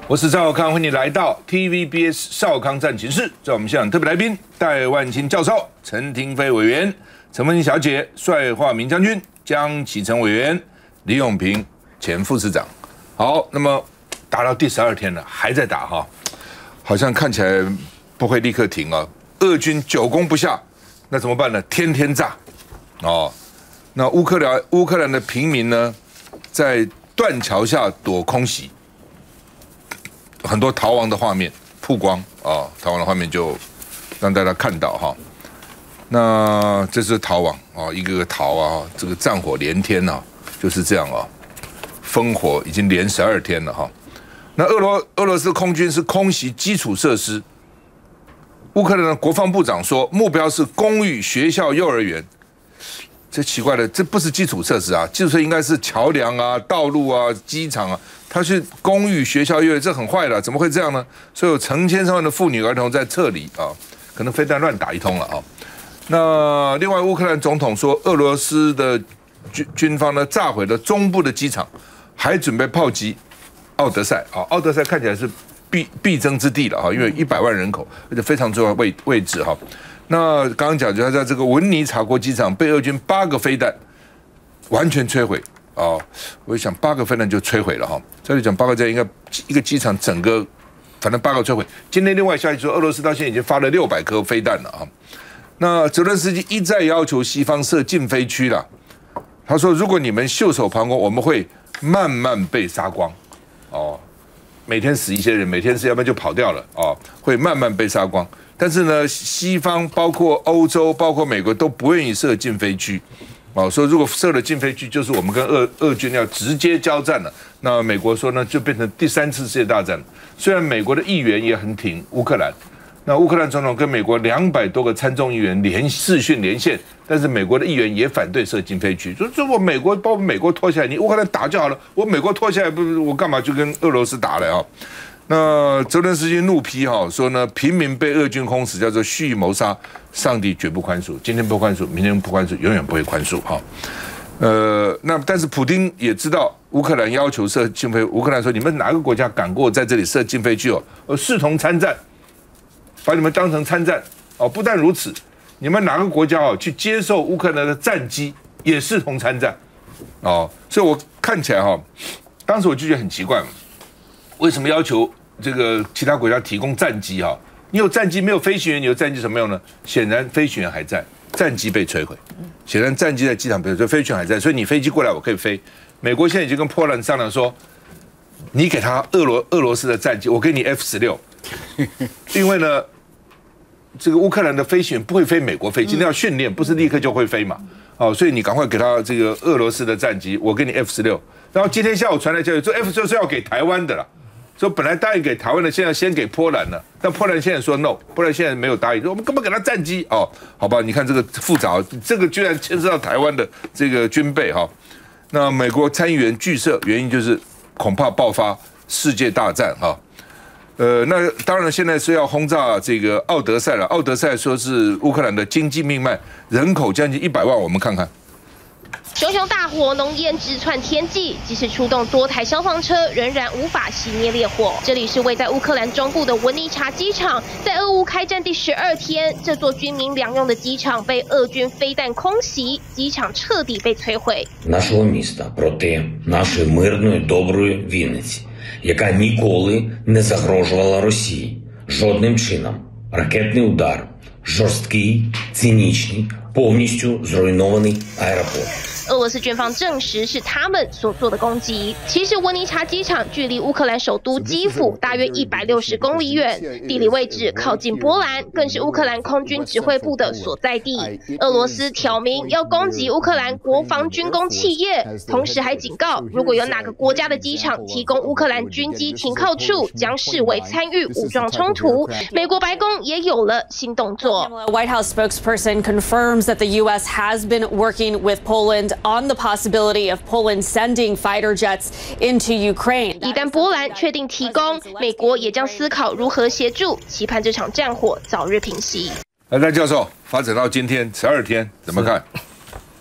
我是赵少康，欢迎你来到 TVBS 少康战情室。在我们现场特别来宾，戴万清教授、陈亭妃委员、陈文妮小姐、帅化民将军、江启臣委员、李永平前副市长。好，那么打到第12天了，还在打哈，好像看起来不会立刻停啊。俄军久攻不下，那怎么办呢？天天炸哦。那乌克兰的平民呢，在断桥下躲空袭。很多逃亡的画面曝光啊，逃亡的画面就让大家看到哈。那这是逃亡啊，一个个逃啊，这个战火连天啊，就是这样啊，烽火已经连12天了哈。那俄罗斯空军是空袭基础设施，乌克兰的国防部长说目标是公寓、学校、幼儿园。这奇怪了，这不是基础设施啊，基础设施应该是桥梁啊、道路啊、机场啊。他是公寓、学校、幼儿园，这很坏了，怎么会这样呢？所以有成千上万的妇女儿童在撤离啊，可能飞弹乱打一通了啊。那另外，乌克兰总统说，俄罗斯的军方呢炸毁了中部的机场，还准备炮击奥德赛啊。奥德赛看起来是必争之地了啊，因为100万人口，而且非常重要的位置哈。那刚刚讲，就他在这个文尼察国机场被俄军8个飞弹完全摧毁哦。我想8个飞弹就摧毁了哈。这里讲8个这应该一个机场整个，反正8个摧毁。今天另外消息说，俄罗斯到现在已经发了600颗飞弹了啊。那泽伦斯基一再要求西方设禁飞区了。他说，如果你们袖手旁观，我们会慢慢被杀光哦。每天死一些人，每天死，要不然就跑掉了哦，会慢慢被杀光。但是呢，西方包括欧洲、包括美国都不愿意设禁飞区，哦，说如果设了禁飞区，就是我们跟俄军要直接交战了。那美国说呢，就变成第3次世界大战了。虽然美国的议员也很挺乌克兰，那乌克兰总统跟美国200多个参众议员视讯连线，但是美国的议员也反对设禁飞区，说我美国把美国拖下来，你乌克兰打就好了，我美国拖下来，不是我干嘛就跟俄罗斯打了啊？那泽伦斯基怒批哈说呢，平民被俄军轰死叫做蓄意谋杀，上帝绝不宽恕，今天不宽恕，明天不宽恕，永远不会宽恕哈。那但是普丁也知道乌克兰要求设禁飞，乌克兰说你们哪个国家敢过在这里设禁飞区哦？视同参战，把你们当成参战哦。不但如此，你们哪个国家哦去接受乌克兰的战机也视同参战哦。所以我看起来哈，当时我就觉得很奇怪，为什么要求这个其他国家提供战机哈？你有战机没有飞行员，你有战机什么用呢？显然飞行员还在，战机被摧毁。显然战机在机场被摧毁，飞行员还在，所以你飞机过来我可以飞。美国现在已经跟波兰商量说，你给他俄罗斯的战机，我给你 F-16，因为呢，这个乌克兰的飞行员不会飞美国飞机，那要训练，不是立刻就会飞嘛。哦，所以你赶快给他这个俄罗斯的战机，我给你 F-16。然后今天下午传来消息，说 F-16是要给台湾的了。说本来答应给台湾的，现在先给波兰了，但波兰现在说 no， 波兰现在没有答应，说我们根本给他战机哦，好吧，你看这个复杂，这个居然牵涉到台湾的这个军备哈。那美国参议员拒射，原因就是恐怕爆发世界大战哈。那当然现在是要轰炸这个奥德赛了，奥德赛说是乌克兰的经济命脉，人口将近100万，我们看看。 熊熊大火，浓烟直窜天际，即使出动多台消防车，仍然无法熄灭烈火。这里是位在乌克兰中部的文尼察机场，在俄乌开战第12天，这座军民两用的机场被俄军飞弹空袭，机场彻底被摧毁。 Нашого міста проти нашої мирної доброї Вінниці, яка ніколи не загрожувала Росії жодним чином. Ракетний удар, жорсткий, цинічний, повністю зруйнований аеропорт. 俄罗斯军方证实是他们所做的攻击。其实文尼察机场距离乌克兰首都基辅大约160公里远，地理位置靠近波兰，更是乌克兰空军指挥部的所在地。俄罗斯挑明要攻击乌克兰国防军工企业，同时还警告，如果有哪个国家的机场提供乌克兰军机停靠处，将视为参与武装冲突。美国白宫也有了新动作。 White House spokesperson confirms that the U.S. has been working with Poland on the possibility of Poland sending fighter jets into Ukraine. 一旦波兰确定提供，美国也将思考如何协助，期盼这场战火早日平息。 赖教授，发展到今天12天，怎么看？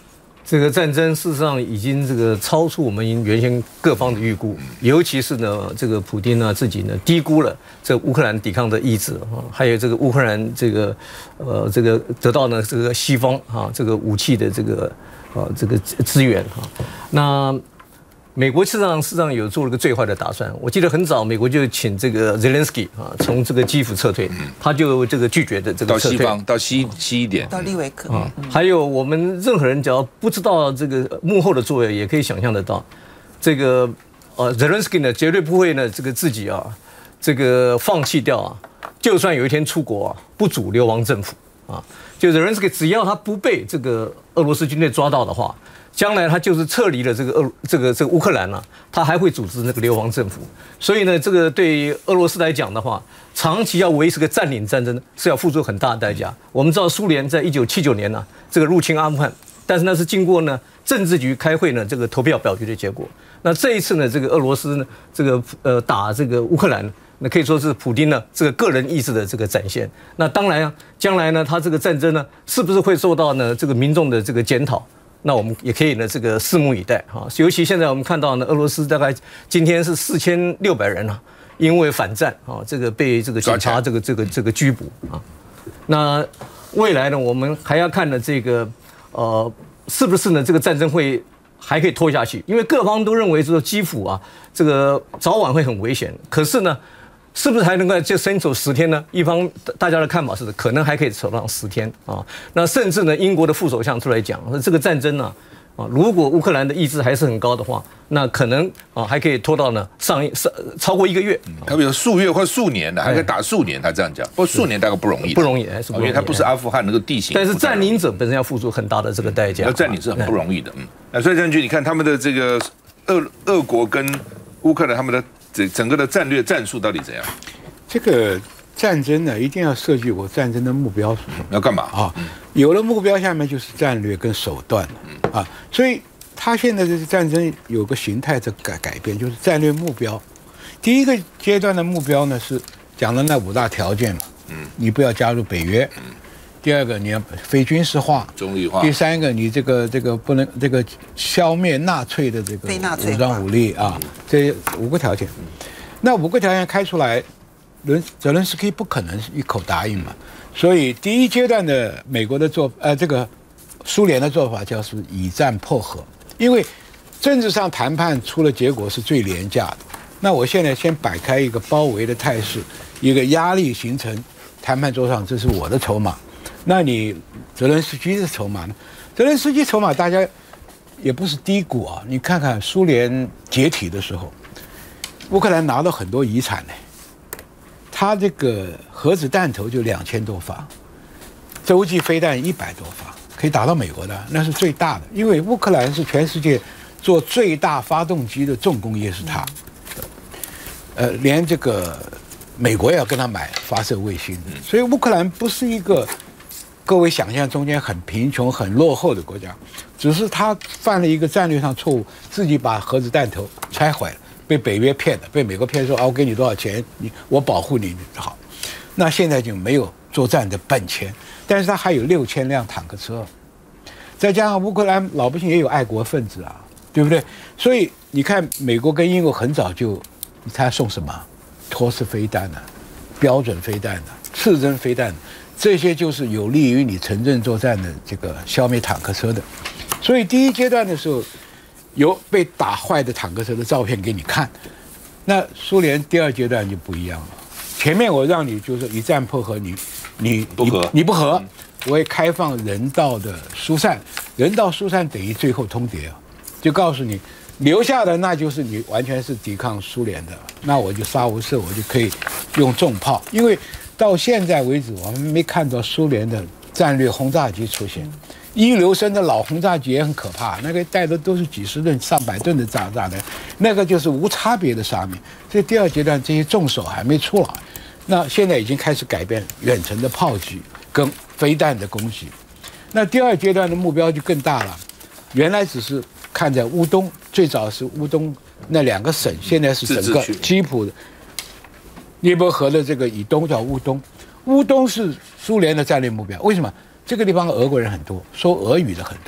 这个战争事实上已经这个超出我们原先各方的预估，尤其是呢，这个普丁呢自己呢低估了这乌克兰抵抗的意志啊，还有这个乌克兰这个得到呢这个西方啊这个武器的这个资源哈，那。美国事实上有做了个最坏的打算。我记得很早，美国就请这个 Zelensky 啊，从这个基辅撤退，他就这个拒绝的这个撤退到西方，到西一点， 到利维克啊。还有我们任何人只要不知道这个幕后的作为，也可以想象得到，这个Zelensky 呢绝对不会呢这个自己啊这个放弃掉啊，就算有一天出国啊，不主流亡政府啊，就 Zelensky 只要他不被这个俄罗斯军队抓到的话。将来他就是撤离了这个乌克兰了，他还会组织那个流亡政府。所以呢，这个对俄罗斯来讲的话，长期要维持个占领战争是要付出很大的代价。我们知道苏联在1979年呢，这个入侵阿富汗，但是那是经过呢政治局开会呢这个投票表决的结果。那这一次呢，这个俄罗斯呢这个打这个乌克兰。那可以说是普丁呢这个个人意志的这个展现。那当然啊，将来呢他这个战争呢是不是会受到呢这个民众的这个检讨？那我们也可以呢，这个拭目以待哈。尤其现在我们看到呢，俄罗斯大概今天是4600人啊，因为反战啊，这个被这个警察这个拘捕啊。那未来呢，我们还要看呢这个是不是呢这个战争会还可以拖下去？因为各方都认为说基辅啊，这个早晚会很危险。可是呢。是不是还能够就伸手10天呢？一方大家的看法是可能还可以守上10天啊。那甚至呢，英国的副首相出来讲，说这个战争呢，如果乌克兰的意志还是很高的话，那可能还可以拖到呢超过1个月。 他比如数月或数年的，还可以打数年，他这样讲。不过数年大概不容易， 不容易，还是不容易， 因为它不是阿富汗那个地形。 但是占领者本身要付出很大的这个代价。 要占领是很不容易的，那所以将军，你看他们的这个俄国跟乌克兰他们的。整个的战略战术到底怎样？ 这个战争呢，一定要设计我战争的目标是什么？ 要干嘛啊？有了目标，下面就是战略跟手段啊。所以他现在这个战争有个形态的改变，就是战略目标。第一个阶段的目标呢是讲了那5大条件嘛，你不要加入北约。第二个，你要非军事化、 中立化。 第三个，你这个不能这个消灭纳粹的这个武装武力啊，这5个条件。那5个条件开出来，泽连斯基不可能一口答应嘛。所以第一阶段的美国的这个苏联的做法叫是以战迫和，因为政治上谈判出了结果是最廉价的。那我现在先摆开一个包围的态势，一个压力形成，谈判桌上这是我的筹码。那你泽连斯基的筹码呢？泽连斯基筹码大家也不是低估啊。你看看苏联解体的时候，乌克兰拿到很多遗产呢。他这个核子弹头就2000多发，洲际飞弹100多发，可以打到美国的，那是最大的。因为乌克兰是全世界做最大发动机的重工业是它，连这个美国也要跟他买发射卫星，所以乌克兰不是一个。各位想象中间很贫穷、很落后的国家，只是他犯了一个战略上错误，自己把核子弹头拆坏了，被北约骗的，被美国骗说我给你多少钱，我保护你好，那现在就没有作战的本钱，但是他还有6000辆坦克车，再加上乌克兰老百姓也有爱国分子啊，对不对？所以你看，美国跟英国很早就，他送什么？托式飞弹啊，标准飞弹啊，刺针飞弹。这些就是有利于你城镇作战的这个消灭坦克车的，所以第一阶段的时候，有被打坏的坦克车的照片给你看。那苏联第2阶段就不一样了，前面我让你就是一战迫和，你不和，我会开放人道的疏散，人道疏散等于最后通牒啊，就告诉你留下的那就是你完全是抵抗苏联的，那我就杀无赦，我就可以用重炮，因为。到现在为止，我们没看到苏联的战略轰炸机出现。伊留申的老轰炸机也很可怕，那个带的都是几十吨、100吨的炸弹，那个就是无差别的杀灭。这第2阶段这些重手还没出来，那现在已经开始改变远程的炮击跟飞弹的攻击。那第2阶段的目标就更大了，原来只是看在乌东，最早是乌东那2个省，现在是整个基辅的。涅伯河的这个以东叫乌东，乌东是苏联的战略目标。为什么？这个地方俄国人很多，说俄语的很多。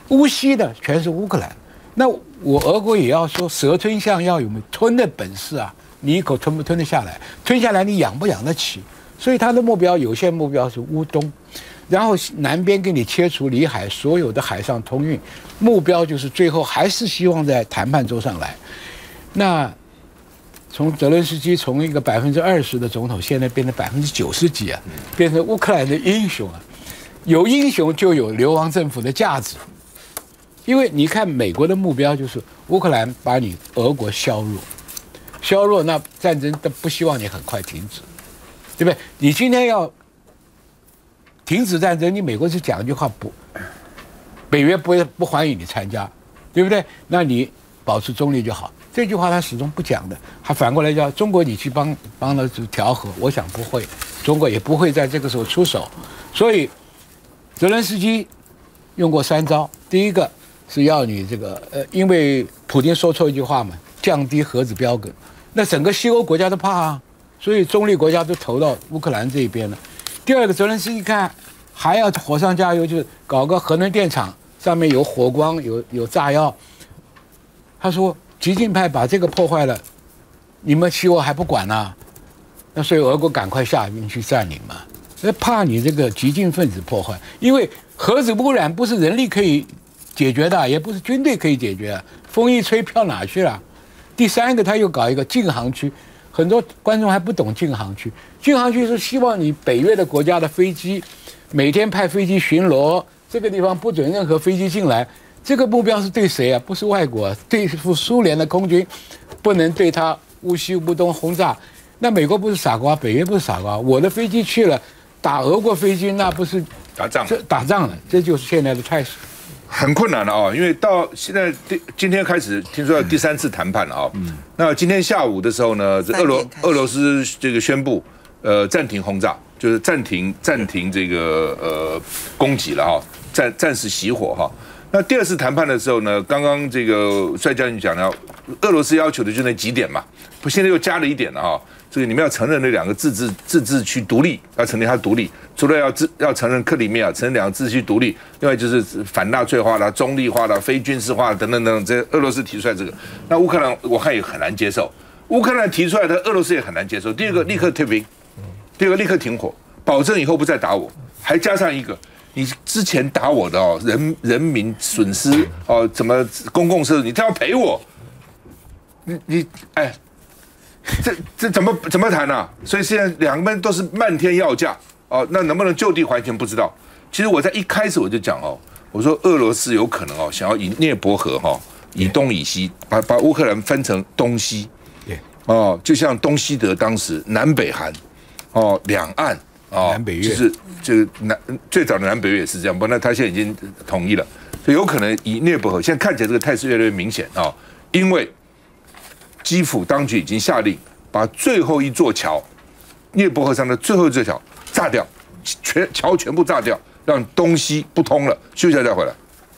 乌西的全是乌克兰。那我俄国也要说蛇吞象要有吞的本事啊，你一口吞不吞得下来？吞下来你养不养得起？所以他的目标有限目标是乌东，然后南边给你切除里海所有的海上通运，目标就是最后还是希望在谈判桌上来。那从泽连斯基从一个20%的总统，现在变成90%几啊，变成乌克兰的英雄啊！有英雄就有流亡政府的价值。因为你看，美国的目标就是乌克兰把你俄国削弱，那战争都不希望你很快停止，对不对？你今天要停止战争，你美国是讲一句话不，北约不欢迎你参加，对不对？那你保持中立就好。这句话他始终不讲的，他反过来叫中国你去帮了调和，我想不会，中国也不会在这个时候出手。所以泽连斯基用过3招，第一个是要你这个因为普京说错一句话嘛，降低核子标准，那整个西欧国家都怕啊，所以中立国家都投到乌克兰这一边了。第二个，泽连斯基看还要火上加油，就是搞个核能电厂，上面有火光，有炸药。他说激进派把这个破坏了，你们西欧还不管啊？那所以俄国赶快下兵去占领嘛，怕你这个激进分子破坏，因为核子污染不是人力可以解决的，也不是军队可以解决的，风一吹飘哪去了？第三个，他又搞一个禁航区，很多观众还不懂禁航区。禁航区是希望你北约的国家的飞机每天派飞机巡逻，这个地方不准任何飞机进来。这个目标是对谁啊？不是外国，对付苏联的空军，不能对他乌西乌东轰炸。那美国不是傻瓜，北约不是傻瓜，我的飞机去了打俄国飞机，那不是打仗了？这就是现在的态势。 很困难了啊，因为到现在今天开始听说要第3次谈判了啊。那今天下午的时候呢，俄罗斯这个宣布暂停轰炸，就是暂停这个攻击了哈，暂时熄火哈。那第2次谈判的时候呢，刚刚这个帅将军讲了，俄罗斯要求的就那几点嘛，不，现在又加了1点了哈。这个你们要承认那2个自治区独立，要承认它独立，除了要承认克里米亚，承认2个自治区独立，另外就是反纳粹化啦、中立化啦、非军事化等等等等，这俄罗斯提出来这个，那乌克兰我看也很难接受。乌克兰提出来的，俄罗斯也很难接受。第二个，立刻退兵；第二个，立刻停火，保证以后不再打我。还加上一个，你之前打我的哦，人民损失哦，怎么公共设施，你都要赔我。你哎。这怎么谈啊？所以现在2边都是漫天要价哦，那能不能就地还钱不知道。其实我在一开始我就讲哦，我说俄罗斯有可能哦想要以涅伯河哈以东以西把乌克兰分成东西，哦，就像东西德当时南北韩哦两岸哦， 南北越就是这个最早的南北越也是这样，不那他现在已经统一了，所以有可能以涅伯河现在看起来这个态势越来越明显啊，因为基辅当局已经下令把最后一座桥，涅伯河上的最后一座桥炸掉，桥全部炸掉，让东西不通了。休息一下再回来。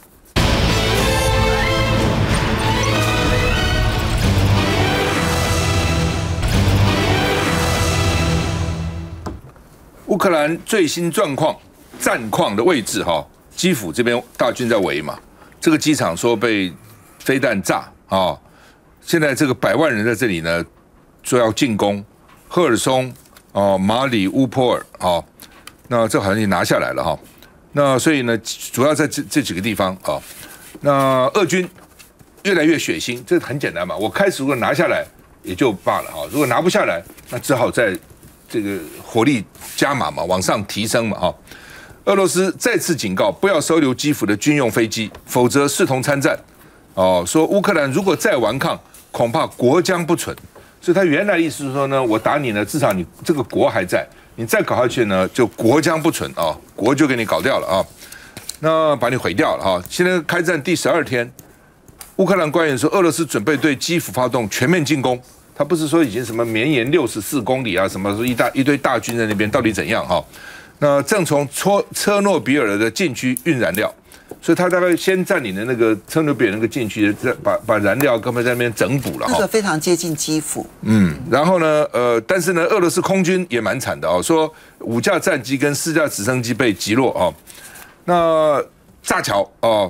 乌克兰最新战况的位置哈，基辅这边大军在围嘛，这个机场说被飞弹炸啊。现在这个100万人在这里呢，说要进攻赫尔松、马里乌波尔啊，那这好像也拿下来了哈。那所以呢，主要在这几个地方啊，那俄军越来越血腥，这很简单嘛。我开始如果拿下来也就罢了哈，如果拿不下来，那只好在这个火力加码嘛，往上提升嘛哈。俄罗斯再次警告，不要收留基辅的军用飞机，否则视同参战。哦，说乌克兰如果再顽抗，恐怕国将不存。所以他原来的意思是说呢，我打你呢，至少你这个国还在，你再搞下去呢，就国将不存啊，国就给你搞掉了啊，那把你毁掉了啊。现在开战第12天，乌克兰官员说，俄罗斯准备对基辅发动全面进攻。他不是说已经什么绵延64公里啊，什么一堆大军在那边，到底怎样哈？那正从车诺比尔的禁区运燃料。所以他大概先占领的那个车诺比尔那个禁区，把燃料根本在那边整补了， 那个非常接近基辅。 然后呢，但是呢，俄罗斯空军也蛮惨的哦，说5架战机跟4架直升机被击落哦，那炸桥哦，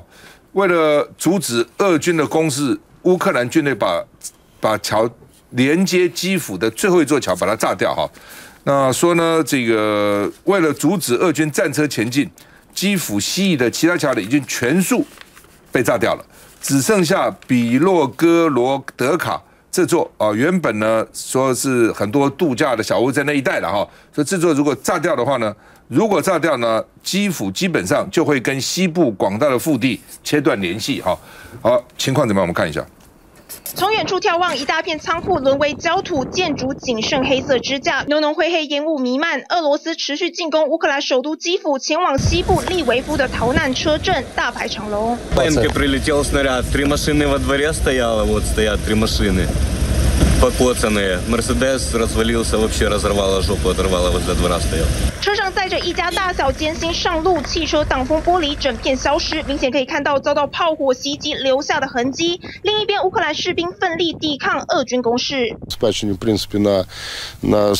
为了阻止俄军的攻势，乌克兰军队把桥连接基辅的最后一座桥把它炸掉哈。那说呢，这个为了阻止俄军战车前进，基辅西翼的其他桥已经全数被炸掉了，只剩下比洛戈罗德卡这座原本呢说是很多度假的小屋在那一带了哈，所以这座如果炸掉的话呢，基辅基本上就会跟西部广大的腹地切断联系哈。好，情况怎么样？我们看一下。 从远处眺望，一大片仓库沦为焦土，建筑仅剩黑色支架，浓浓灰黑烟雾弥漫。俄罗斯持续进攻乌克兰首都基辅，前往西部利维夫的逃难车阵大排长龙。 Прилетел снаряд, 3 машины во дворе стояло, вот стоят 3 машины. Покоцанные. Мерседес развалился, вообще разорвало жопу, оторвало, возле двора стоял. 车上载着一家大小艰辛上路，汽车挡风玻璃整片消失，明显可以看到遭到炮火袭击留下的痕迹。另一边，乌克兰士兵奋力抵抗俄军攻势。 Забезпечені, в принципі, на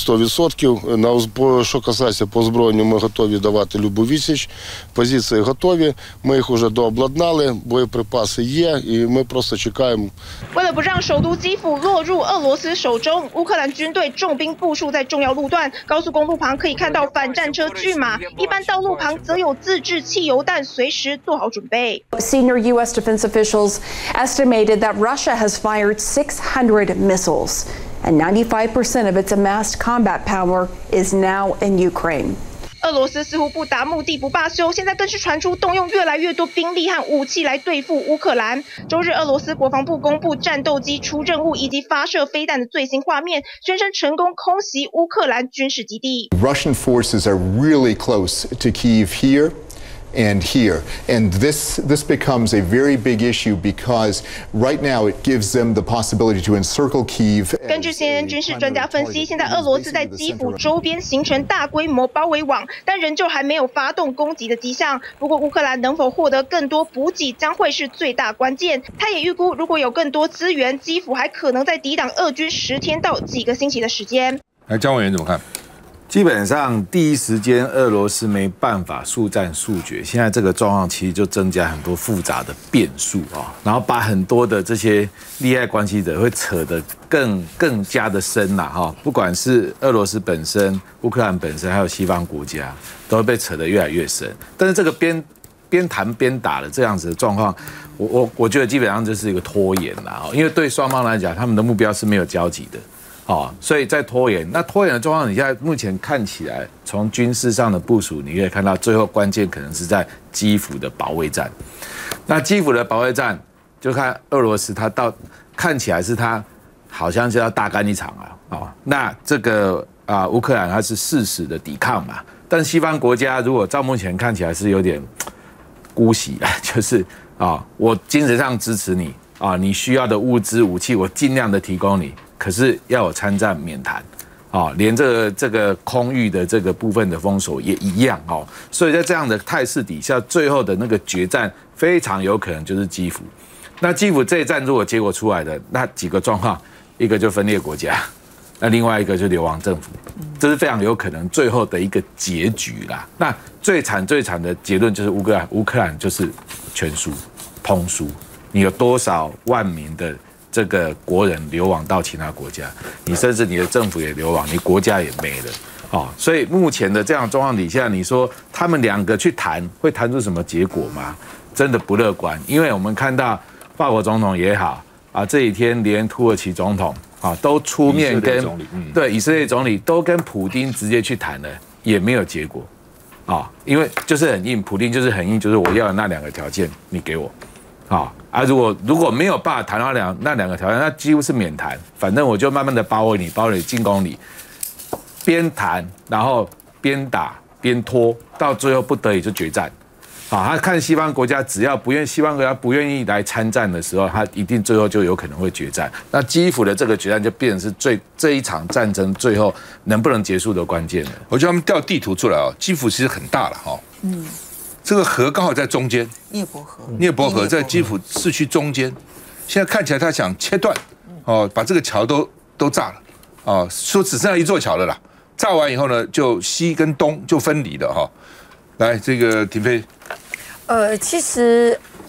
100%. Що касається по озброєнню, ми готові давати любу відсіч. Позиції готові, ми їх вже дообладнали, боєприпаси є, і ми просто чекаємо. 为了不让首都基辅落入俄罗斯手中，乌克兰军队重兵部署在重要路段，高速公路旁可以看到反战车拒马，一般道路旁则有自制汽油弹，随时做好准备。 Senior U.S. defense officials estimated that Russia has fired 600 missiles, and 95% of its amassed combat power is now in Ukraine. 俄罗斯似乎不达目的不罢休，现在更是传出动用越来越多兵力和武器来对付乌克兰。周日，俄罗斯国防部公布战斗机出任务以及发射飞弹的最新画面，宣称成功空袭乌克兰军事基地。 Russian forces are really close to Kyiv here and here. And this becomes a very big issue because right now it gives them the possibility to encircle Kyiv. 根据 CNN 军事专家分析，现在俄罗斯在基辅周边形成大规模包围网，但仍旧还没有发动攻击的迹象。不过，乌克兰能否获得更多补给将会是最大关键。他也预估，如果有更多资源，基辅还可能在抵挡俄军10天到几个星期的时间。 来，江委员怎么看？ 基本上第一时间俄罗斯没办法速战速决，现在这个状况其实就增加很多复杂的变数啊，然后把很多的这些利害关系者会扯得更加的深啦哈，不管是俄罗斯本身、乌克兰本身，还有西方国家，都会被扯得越来越深。但是这个边谈边打的这样子的状况，我觉得基本上就是一个拖延啦，因为对双方来讲，他们的目标是没有交集的。所以在拖延，那拖延的状况，你现在目前看起来，从军事上的部署，你可以看到最后关键可能是在基辅的保卫战。那基辅的保卫战，就看俄罗斯，看起来是他好像就要大干一场啊，那这个乌克兰它是誓死的抵抗嘛，但西方国家如果照目前看起来是有点姑息啊，就是我精神上支持你你需要的物资武器我尽量的提供你。可是要有参战免谈，连这个空域的这个部分的封锁也一样所以在这样的态势底下，最后的那个决战非常有可能就是基辅。那基辅这一战如果结果出来的那几个状况，一个就分裂国家，那另外一个就流亡政府，这是非常有可能最后的一个结局啦。那最惨的结论就是乌克兰就是全输，通输，你有多少万名的这个国人流亡到其他国家，你甚至你的政府也流亡，你国家也没了所以目前的这样的状况底下，你说他们两个去谈，会谈出什么结果吗？真的不乐观，因为我们看到法国总统也好这几天连土耳其总统都出面跟以色列总理都跟普丁直接去谈了，也没有结果因为就是很硬，普丁就是很硬，就是我要的那2个条件，你给我。如果没有办法谈到那两个条件，那几乎是免谈。反正我就慢慢的包围你，进攻你，边谈然后边打边拖，到最后不得已就决战。他看西方国家西方国家不愿意来参战的时候，他一定最后就有可能会决战。那基辅的这个决战就变成是这一场战争最后能不能结束的关键了。 我觉得他们调地图出来基辅其实很大了这个河刚好在中间，涅伯河在基辅市区中间。现在看起来他想切断，把这个桥都炸了，说只剩下一座桥了啦。炸完以后呢，就西跟东就分离了来，这个廷飞。 其实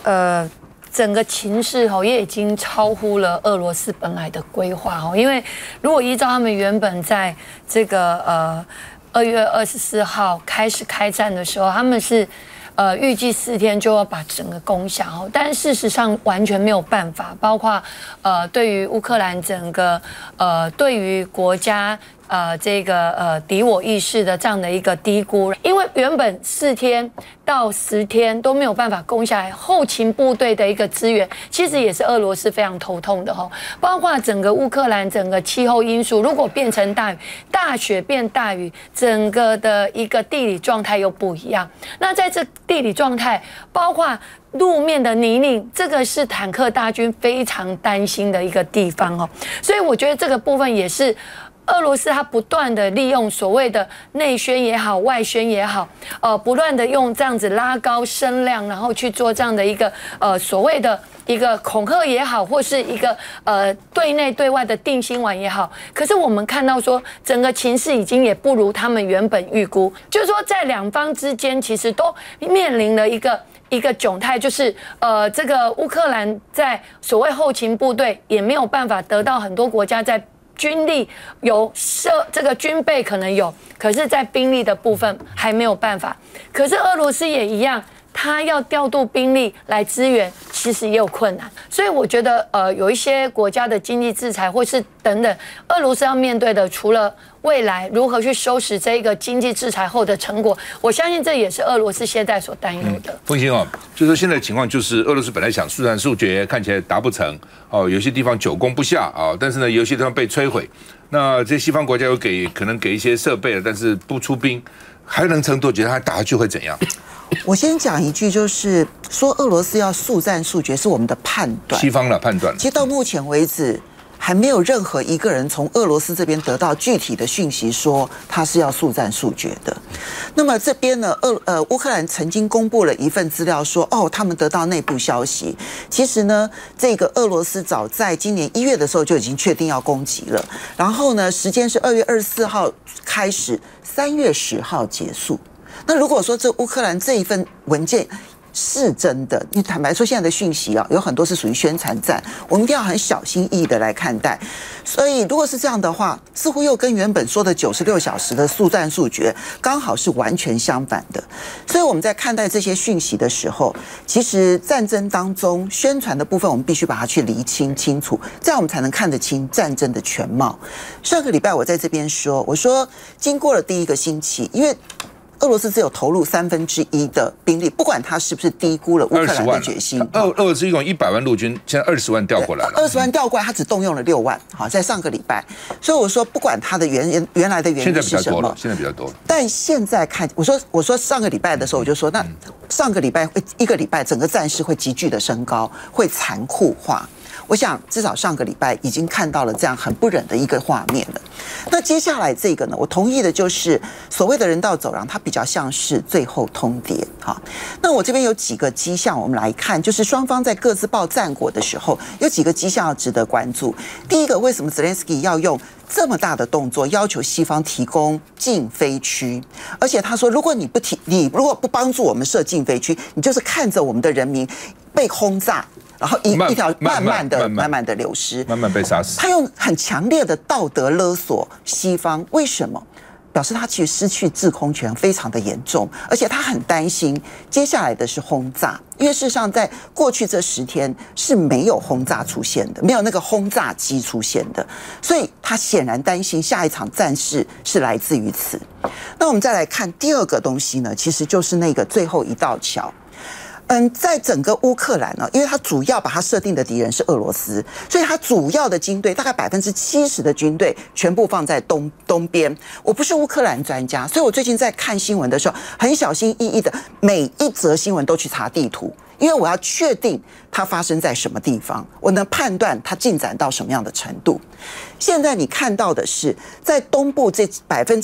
整个情势也已经超乎了俄罗斯本来的规划因为如果依照他们原本在这个2月24号开始开战的时候，他们是预计4天就要把整个攻下但事实上完全没有办法，包括对于乌克兰整个对于国家。这个敌我意识的这样的一个低估，因为原本4天到10天都没有办法攻下来，后勤部队的一个资源，其实也是俄罗斯非常头痛的包括整个乌克兰整个气候因素，如果变成大雨、大雪变大雨，整个的一个地理状态又不一样。那在这地理状态，包括路面的泥泞，这个是坦克大军非常担心的一个地方所以我觉得这个部分也是。俄罗斯它不断的利用所谓的内宣也好、外宣也好，不断的用这样子拉高声量，然后去做这样的一个所谓的一个恐吓也好，或是一个对内对外的定心丸也好。可是我们看到说，整个情势已经也不如他们原本预估，就是说在两方之间其实都面临了一个窘态，就是这个乌克兰在所谓后勤部队也没有办法得到很多国家在。军力有这个军备可能有，可是，在兵力的部分还没有办法。可是俄罗斯也一样，他要调度兵力来支援，其实也有困难。所以我觉得，有一些国家的经济制裁或是等等，俄罗斯要面对的，除了未来如何去收拾这个经济制裁后的成果，我相信这也是俄罗斯现在所担忧的。 凤馨就是说现在的情况就是俄罗斯本来想速战速决，看起来达不成有些地方久攻不下但是呢，有些地方被摧毁。那这些西方国家有可能给一些设备了，但是不出兵，还能撑多久？他打下去会怎样？ 我先讲一句，就是说俄罗斯要速战速决是我们的判断， 西方的判断。 其实到目前为止，还没有任何一个人从俄罗斯这边得到具体的讯息，说他是要速战速决的。那么这边呢，乌克兰曾经公布了一份资料说，他们得到内部消息。其实呢，这个俄罗斯早在今年1月的时候就已经确定要攻击了，然后呢，时间是2月24号开始，3月10号结束。那如果说这乌克兰这一份文件是真的，因为坦白说，现在的讯息有很多是属于宣传战，我们一定要很小心翼翼的来看待。所以，如果是这样的话，似乎又跟原本说的96小时的速战速决，刚好是完全相反的。所以我们在看待这些讯息的时候，其实战争当中宣传的部分，我们必须把它去厘清清楚，这样我们才能看得清战争的全貌。上个礼拜我在这边说，我说经过了第1个星期，因为俄罗斯只有投入1/3的兵力，不管他是不是低估了乌克兰的决心。 俄罗斯一共100万陆军，现在20万调过来了。 20万调过来，他只动用了6万。好，在上个礼拜，所以我说，不管他的原来的原因是什么， 现在比较多了。 但现在看，我说上个礼拜的时候，我就说，那上个礼拜1个礼拜，整个战事会急剧的升高，会残酷化。我想至少上个礼拜已经看到了这样很不忍的一个画面了。那接下来这个呢，我同意的就是所谓的人道走廊，它比较像是最后通牒。好，那我这边有几个迹象，我们来看，就是双方在各自报战果的时候，有几个迹象要值得关注。第一个，为什么Zelensky要用这么大的动作要求西方提供禁飞区？而且他说，如果你如果不帮助我们设禁飞区，你就是看着我们的人民被轰炸。然后一条慢慢的流失， 慢慢被杀死。 他用很强烈的道德勒索西方，为什么？表示他其实失去制空权非常的严重，而且他很担心接下来的是轰炸，因为事实上在过去这10天是没有轰炸出现的，没有那个轰炸机出现的，所以他显然担心下一场战事是来自于此。那我们再来看第2个东西呢，其实就是那个最后一道桥。在整个乌克兰呢，因为它主要把它设定的敌人是俄罗斯，所以它主要的军队大概70%的军队全部放在东边。我不是乌克兰专家，所以我最近在看新闻的时候，很小心翼翼的每一则新闻都去查地图，因为我要确定它发生在什么地方，我能判断它进展到什么样的程度。现在你看到的是，在东部这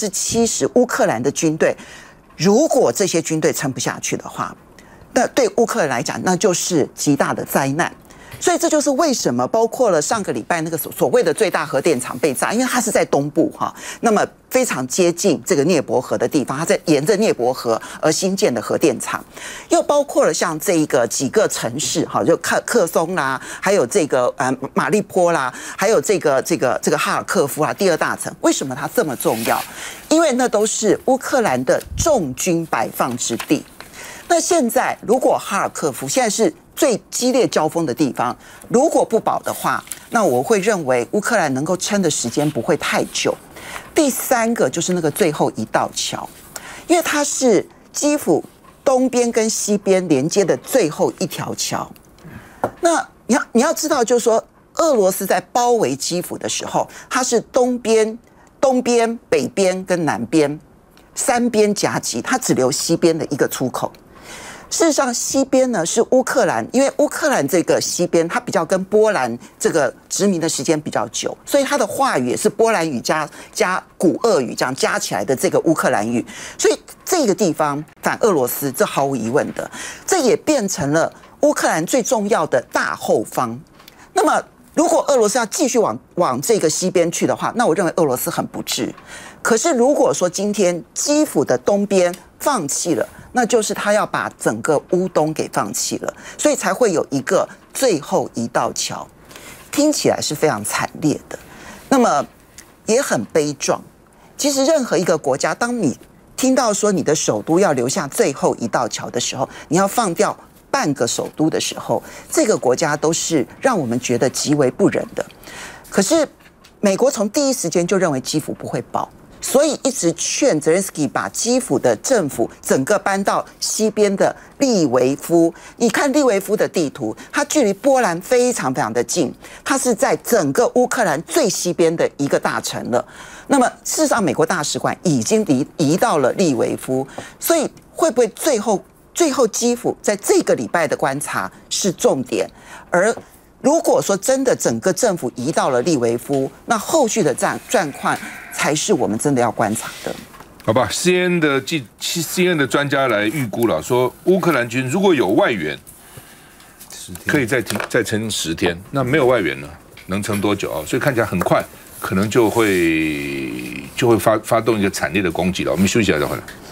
70%乌克兰的军队，如果这些军队撑不下去的话，那对乌克兰来讲，那就是极大的灾难。 所以这就是为什么包括了上个礼拜那个所谓的最大核电厂被炸，因为它是在东部哈，那么非常接近这个涅伯河的地方，它在沿着涅伯河而新建的核电厂，又包括了像这个几个城市哈，就克松啦，还有这个马利坡啦，还有这个哈尔科夫啊，第2大城。为什么它这么重要？因为那都是乌克兰的重军摆放之地。那现在如果哈尔科夫现在是最激烈交锋的地方，如果不保的话，那我会认为乌克兰能够撑的时间不会太久。第3个就是那个最后一道桥，因为它是基辅东边跟西边连接的最后一条桥。那你要知道，就是说俄罗斯在包围基辅的时候，它是东边、北边跟南边3边夹击，它只留西边的一个出口。事实上，西边呢是乌克兰，因为乌克兰这个西边它比较跟波兰这个殖民的时间比较久，所以它的话语也是波兰语加古俄语这样加起来的这个乌克兰语，所以这个地方反俄罗斯，这毫无疑问的，这也变成了乌克兰最重要的大后方。那么，如果俄罗斯要继续往这个西边去的话，那我认为俄罗斯很不智。可是如果说今天基辅的东边放弃了，那就是他要把整个乌东给放弃了，所以才会有一个最后一道桥，听起来是非常惨烈的，那么也很悲壮。其实任何一个国家，当你听到说你的首都要留下最后一道桥的时候，你要放掉半个首都的时候，这个国家都是让我们觉得极为不忍的。可是美国从第一时间就认为基辅不会保，所以一直劝泽连斯基把基辅的政府整个搬到西边的利维夫。你看利维夫的地图，它距离波兰非常非常的近，它是在整个乌克兰最西边的一个大城了。那么事实上，美国大使馆已经移到了利维夫，所以会不会最后基辅在这个礼拜的观察是重点？而如果说真的整个政府移到了利维夫，那后续的状况才是我们真的要观察的。 好吧 ，CNN 的专家来预估了，说乌克兰军如果有外援，可以再撑10天，那没有外援呢，能撑多久啊？所以看起来很快，可能就会发动一个惨烈的攻击了。我们休息一下再回来。